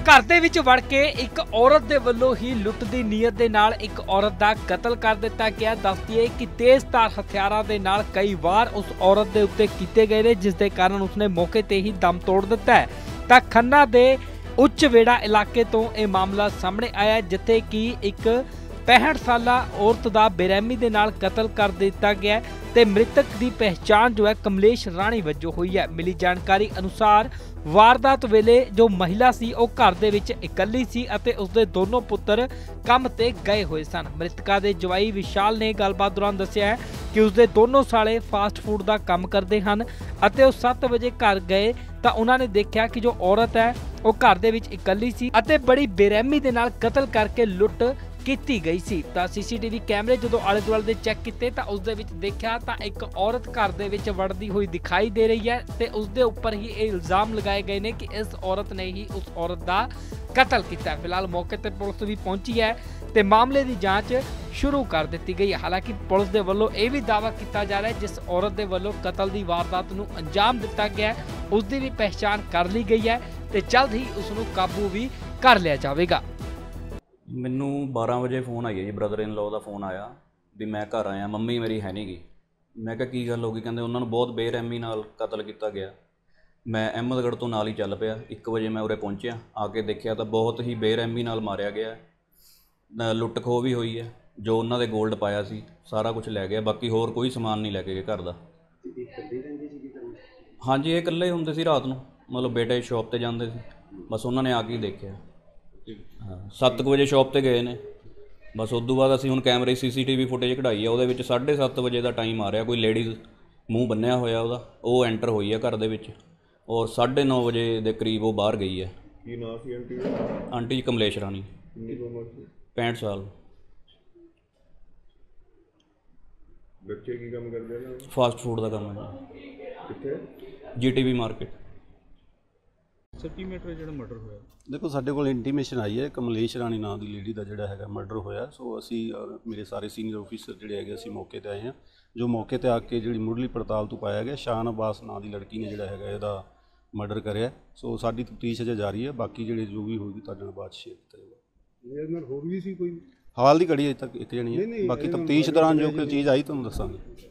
घर दे विच वड़ के एक औरत दे वल्लों ही लुट दी नीयत दे नाल एक औरत दा कतल कर दिता गया। दस दिए कि तेज धार हथियारां दे नाल कई वार उस औरत दे उत्ते कीते गए ने, जिस दे कारण उसने मौके ते ही दम तोड़ दिता है। तां खन्ना दे उच्च वेड़ा इलाके तो यह मामला सामने आया, जिथे कि एक 65 साला औरत दा बेरहमी दे नाल कतल कर दिता गया ते मृतक दी पहचान जो है कमलेश राणी वजों हुई है। मिली जानकारी अनुसार वारदात वेले जो महिला सी ਉਹ घर ਦੇ ਵਿੱਚ ਇਕੱਲੀ ਸੀ ਅਤੇ ਉਸਦੇ ਦੋਨੋਂ ਪੁੱਤਰ ਕੰਮ ਤੇ ਗਏ ਹੋਏ ਸਨ। ਮ੍ਰਿਤਕਾ ਦੇ ਜਵਾਈ ਵਿਸ਼ਾਲ ਨੇ ਗੱਲਬਾਤ ਦੌਰਾਨ ਦੱਸਿਆ ਹੈ ਕਿ ਉਸਦੇ ਦੋਨੋਂ ਸਾਲੇ ਫਾਸਟ ਫੂਡ ਦਾ ਕੰਮ ਕਰਦੇ ਹਨ ਅਤੇ ਉਹ 7 ਵਜੇ ਘਰ ਗਏ ਤਾਂ ਉਹਨਾਂ ਨੇ ਦੇਖਿਆ ਕਿ ਜੋ ਔਰਤ ਹੈ ਉਹ ਘਰ ਦੇ ਵਿੱਚ ਇਕੱਲੀ ਸੀ ਅਤੇ ਬੜੀ ਬੇਰਹਿਮੀ ਦੇ ਨਾਲ ਕਤਲ ਕਰਕੇ ਲੁੱਟ ਕੀਤੀ गई सी। सीसीटीवी कैमरे जो आले दुआले चैक किए तो उस देखा तो एक औरत घर दे विच वड़दी हुई दिखाई दे रही है ते उसदे उपर ही ये इल्जाम लगाए गए ने कि इस औरत ने ही उस औरत का कतल किया। फिलहाल मौके पर पुलिस भी पहुंची है ते मामले की जांच शुरू कर दी गई है। हालांकि पुलिस के वलों यह भी दावा किया जा रहा है जिस औरत के वलों कतल की वारदात नूं अंजाम दिता गया उसकी भी पहचान कर ली गई है ते जल्द ही उसनूं काबू भी कर लिया जाएगा। ਮੈਨੂੰ 12 ਵਜੇ ਫੋਨ ਆਇਆ ਜੀ, ਬ੍ਰਦਰ ਇਨ ਲਾਅ ਦਾ ਫੋਨ ਆਇਆ ਵੀ ਮੈਂ ਘਰ ਆਇਆ, ਮੰਮੀ ਮੇਰੀ ਹੈ ਨਹੀਂ ਗੀ। ਮੈਂ ਕਿਹਾ ਕੀ ਗੱਲ ਹੋ ਗਈ? ਕਹਿੰਦੇ ਉਹਨਾਂ ਨੂੰ ਬਹੁਤ ਬੇਰਹਿਮੀ ਨਾਲ ਕਤਲ ਕੀਤਾ ਗਿਆ। ਮੈਂ ਅਹਿਮਦਗੜ੍ਹ ਤੋਂ ਨਾਲ ਹੀ ਚੱਲ ਪਿਆ। 1 ਵਜੇ ਮੈਂ ਉਰੇ ਪਹੁੰਚਿਆ, ਆ ਕੇ ਦੇਖਿਆ ਤਾਂ ਬਹੁਤ ਹੀ ਬੇਰਹਿਮੀ ਨਾਲ ਮਾਰਿਆ ਗਿਆ। ਲੁੱਟ ਖੋਹ ਵੀ ਹੋਈ ਹੈ, ਜੋ ਉਹਨਾਂ ਦੇ ਗੋਲਡ ਪਾਇਆ ਸੀ ਸਾਰਾ ਕੁਝ ਲੈ ਗਿਆ, ਬਾਕੀ ਹੋਰ ਕੋਈ ਸਮਾਨ ਨਹੀਂ ਲੈ ਕੇ ਗਏ ਘਰ ਦਾ। ਹਾਂਜੀ, ਇਹ ਇਕੱਲੇ ਹੁੰਦੇ ਸੀ ਰਾਤ ਨੂੰ, ਮਤਲਬ ਬੇਟੇ ਸ਼ੌਪ 'ਤੇ ਜਾਂਦੇ ਸੀ, ਬਸ ਉਹਨਾਂ ਨੇ ਆ ਕੇ ਹੀ ਦੇਖਿਆ। हाँ 7 ਵਜੇ ਸ਼ੌਪ 'ਤੇ ਗਏ ਨੇ, ਬਸ ਉਸ ਤੋਂ ਬਾਅਦ ਅਸੀਂ ਹੁਣ ਕੈਮਰੇ CCTV ਫੁਟੇਜ ਕਢਾਈ ਆ, ਉਹਦੇ ਵਿੱਚ 7:30 ਵਜੇ ਦਾ ਟਾਈਮ ਆ ਰਿਹਾ। ਕੋਈ ਲੇਡੀਜ਼ ਮੂੰਹ ਬੰਨਿਆ ਹੋਇਆ ਉਹਦਾ, ਉਹ ਐਂਟਰ ਹੋਈ ਹੈ ਘਰ ਦੇ ਵਿੱਚ ਔਰ 9:30 ਵਜੇ ਦੇ ਕਰੀਬ ਉਹ ਬਾਹਰ ਗਈ ਹੈ। ਕੀ ਨਾਮ ਸੀ ਆਂਟੀ? ਆਂਟੀ ਕਮਲੇਸ਼ ਰਾਣੀ, 65 ਸਾਲ। ਬੱਚੇ ਕੀ ਕੰਮ ਕਰਦੇ ਨੇ? ਫਾਸਟ ਫੂਡ ਦਾ ਕੰਮ ਹੈ ਜੀ। ਕਿੱਥੇ? GTB market. ਸਰ ਕੀ ਮੈਟਰ ਜਿਹੜਾ ਮਰਡਰ ਹੋਇਆ? देखो साढ़े को इंटीमेशन आई है कमलेश राणी नाम की लेडी का जोड़ा है मर्डर होया। सो असी मेरे सारे सीनियर ऑफिसर जोड़े है असी मौके पर आए हैं, जो मौके पर आके जी मुढ़ली पड़ताल तो पाया गया शान अब्बास नाम की लड़की ने जोड़ा है इसका मर्डर कराया। सो साडी तफ्तीश अजे जारी है, बाकी जो जो भी होगी तुहाडे नाल बात शेयर किया जाएगा। होर भी सी कोई हाल की घड़ी अजे तक एक जनी है, बाकी तफ्तीश दौरान जो कोई चीज़ आई तुहानूं दस्सांगे।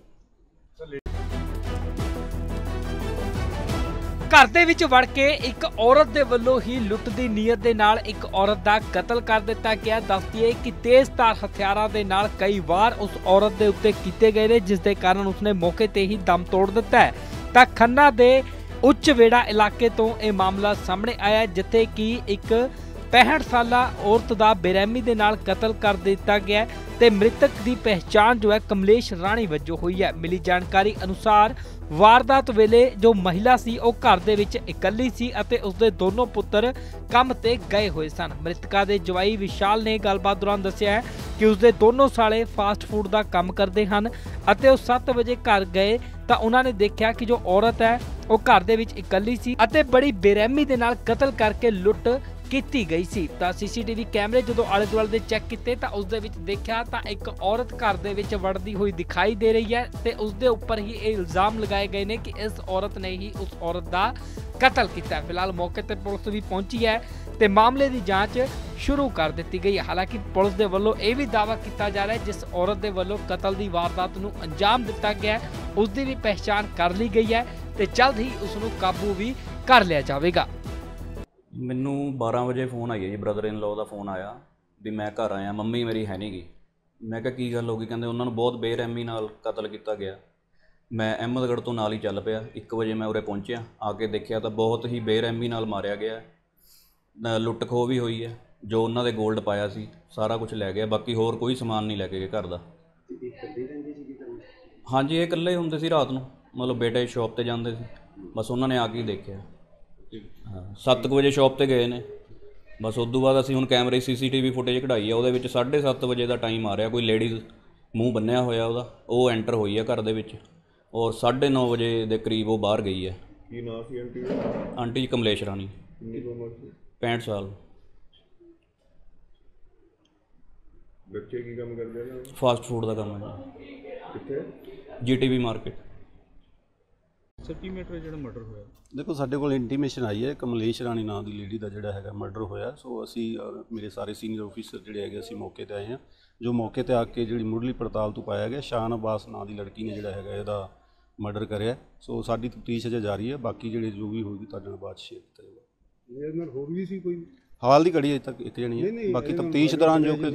घर दे विच वड़ के एक औरत दे वल्लों ही लुट दी नीयत दे नाल एक औरत दा कतल कर दिता गया। दस दिए कि तेज धार हथियारां दे नाल कई वार उस औरत दे उत्ते कीते गए ने, जिस दे कारण उसने मौके ते ही दम तोड़ दिता है। तां खन्ना दे उच्च वेड़ा इलाके तो यह मामला सामने आया, जिथे कि एक 65 साला औरत दा बेरहमी दे नाल कतल कर दिता गया ते मृतक दी पहचान जो है कमलेश राणी वजों हुई है। मिली जानकारी अनुसार वारदात वेले जो महिला सी ਉਹ ਘਰ ਦੇ ਵਿੱਚ ਇਕੱਲੀ ਸੀ ਅਤੇ ਉਸਦੇ ਦੋਨੋਂ ਪੁੱਤਰ ਕੰਮ ਤੇ ਗਏ ਹੋਏ ਸਨ। ਮ੍ਰਿਤਕਾ ਦੇ ਜਵਾਈ ਵਿਸ਼ਾਲ ਨੇ ਗੱਲਬਾਤ ਦੌਰਾਨ ਦੱਸਿਆ ਹੈ ਕਿ ਉਸਦੇ ਦੋਨੋਂ ਸਾਲੇ ਫਾਸਟ ਫੂਡ ਦਾ ਕੰਮ ਕਰਦੇ ਹਨ ਅਤੇ ਉਹ 7 ਵਜੇ ਘਰ ਗਏ ਤਾਂ ਉਹਨਾਂ ਨੇ ਦੇਖਿਆ ਕਿ ਜੋ ਔਰਤ ਹੈ ਉਹ ਘਰ ਦੇ ਵਿੱਚ ਇਕੱਲੀ ਸੀ ਅਤੇ ਬੜੀ ਬੇਰਹਿਮੀ ਦੇ ਨਾਲ ਕਤਲ ਕਰਕੇ ਲੁੱਟ ਕੀਤੀ ਗਈ ਸੀ। ਤਾਂ CCTV कैमरे जो आले दुआले चैक किए तो उस देखा तो एक औरत घर दे विच वड़दी हुई दिखाई दे रही है ते उसदे उपर ही ये इल्जाम लगाए गए ने कि इस औरत ने ही उस औरत का कतल किया। फिलहाल मौके पर पुलिस भी पहुंची है ते मामले की जांच शुरू कर दी गई है। हालांकि पुलिस के वलों यह भी दावा किया जा रहा है जिस औरत के वलों कतल की वारदात नूं अंजाम दिता गया उसकी भी पहचान कर ली गई है ते जल्द ही उसनूं काबू भी कर लिया जाएगा। ਮੈਨੂੰ 12 ਵਜੇ ਫੋਨ ਆਇਆ ਜੀ, ਬ੍ਰਦਰ ਇਨ ਲਾਅ ਦਾ ਫੋਨ ਆਇਆ ਵੀ ਮੈਂ ਘਰ ਆਇਆ, ਮੰਮੀ ਮੇਰੀ ਹੈ ਨਹੀਂ ਗੀ। ਮੈਂ ਕਿਹਾ ਕੀ ਗੱਲ ਹੋ ਗਈ? ਕਹਿੰਦੇ ਉਹਨਾਂ ਨੂੰ ਬਹੁਤ ਬੇਰਹਿਮੀ ਨਾਲ ਕਤਲ ਕੀਤਾ ਗਿਆ। ਮੈਂ ਅਹਿਮਦਗੜ੍ਹ ਤੋਂ ਨਾਲ ਹੀ ਚੱਲ ਪਿਆ। 1 ਵਜੇ ਮੈਂ ਉਰੇ ਪਹੁੰਚਿਆ, ਆ ਕੇ ਦੇਖਿਆ ਤਾਂ ਬਹੁਤ ਹੀ ਬੇਰਹਿਮੀ ਨਾਲ ਮਾਰਿਆ ਗਿਆ। ਲੁੱਟ ਖੋਹ ਵੀ ਹੋਈ ਹੈ, ਜੋ ਉਹਨਾਂ ਦੇ ਗੋਲਡ ਪਾਇਆ ਸੀ ਸਾਰਾ ਕੁਝ ਲੈ ਗਿਆ, ਬਾਕੀ ਹੋਰ ਕੋਈ ਸਮਾਨ ਨਹੀਂ ਲੈ ਕੇ ਗਏ ਘਰ ਦਾ। ਹਾਂਜੀ, ਇਹ ਇਕੱਲੇ ਹੁੰਦੇ ਸੀ ਰਾਤ ਨੂੰ, ਮਤਲਬ ਬੇਟੇ ਸ਼ੌਪ 'ਤੇ ਜਾਂਦੇ ਸੀ, ਬਸ ਉਹਨਾਂ ਨੇ ਆ ਕੇ ਹੀ ਦੇਖਿਆ। हाँ 7 ਵਜੇ ਸ਼ੌਪ 'ਤੇ ਗਏ ਨੇ, ਬਸ ਉਸ ਤੋਂ ਬਾਅਦ ਅਸੀਂ ਹੁਣ ਕੈਮਰੇ CCTV ਫੁਟੇਜ ਕਢਾਈ ਆ, ਉਹਦੇ ਵਿੱਚ 7:30 ਵਜੇ ਦਾ ਟਾਈਮ ਆ ਰਿਹਾ। ਕੋਈ ਲੇਡੀਜ਼ ਮੂੰਹ ਬੰਨਿਆ ਹੋਇਆ ਉਹਦਾ, ਉਹ ਐਂਟਰ ਹੋਈ ਹੈ ਘਰ ਦੇ ਵਿੱਚ ਔਰ 9:30 ਵਜੇ ਦੇ ਕਰੀਬ ਉਹ ਬਾਹਰ ਗਈ ਹੈ। ਕੀ ਨਾਮ ਸੀ ਆਂਟੀ? ਆਂਟੀ ਕਮਲੇਸ਼ ਰਾਣੀ, 65 ਸਾਲ। ਬੱਚੇ ਕੀ ਕੰਮ ਕਰਦੇ ਨੇ? ਫਾਸਟ ਫੂਡ ਦਾ ਕੰਮ ਹੈ ਜੀ। ਕਿੱਥੇ? GTB market. ਸਰ ਕੀ ਮੈਟਰ ਜਿਹੜਾ ਮਰਡਰ ਹੋਇਆ? ਦੇਖੋ ਸਾਡੇ ਕੋਲ ਇੰਟੀਮੇਸ਼ਨ ਆਈ ਹੈ ਕਮਲੇਸ਼ ਰਾਣੀ ਨਾਂ ਦੀ ਲੇਡੀ ਦਾ ਜਿਹੜਾ ਹੈਗਾ ਮਰਡਰ ਹੋਇਆ। ਸੋ ਅਸੀਂ ਔਰ ਮੇਰੇ ਸਾਰੇ ਸੀਨੀਅਰ ਆਫੀਸਰ ਜਿਹੜੇ ਹੈਗੇ ਅਸੀਂ ਮੌਕੇ ਤੇ ਆਏ ਹਾਂ। ਜੋ ਮੌਕੇ ਤੇ ਆ ਕੇ ਜਿਹੜੀ ਮੁੱਢਲੀ ਪੜਤਾਲ ਤੋਂ ਪਾਇਆ ਗਿਆ ਸ਼ਾਨ ਅਬਾਸ ਨਾਂ ਦੀ ਲੜਕੀ ਨੇ ਜਿਹੜਾ ਹੈਗਾ ਇਹਦਾ ਮਰਡਰ ਕਰਿਆ। ਸੋ ਸਾਡੀ ਤਫਤੀਸ਼ ਅਜੇ ਜਾਰੀ ਹੈ। ਬਾਕੀ ਜਿਹੜੇ ਜੋ ਵੀ ਹੋਊਗੀ ਤੁਹਾਡੇ ਨਾਲ ਬਾਅਦ ਸ਼ੇਅਰ ਕੀਤਾ ਜਾਏਗਾ। ਇਹਦੇ ਨਾਲ ਹੋਰ ਵੀ ਸੀ ਕੋਈ? ਹਾਲ ਦੀ ਘੜੀ ਅਜੇ ਤੱਕ ਇੱਕ ਜਣੀ ਹੈ। ਬਾਕੀ ਤਫਤੀਸ਼ ਦੌਰਾਨ ਜੋ ਕਿ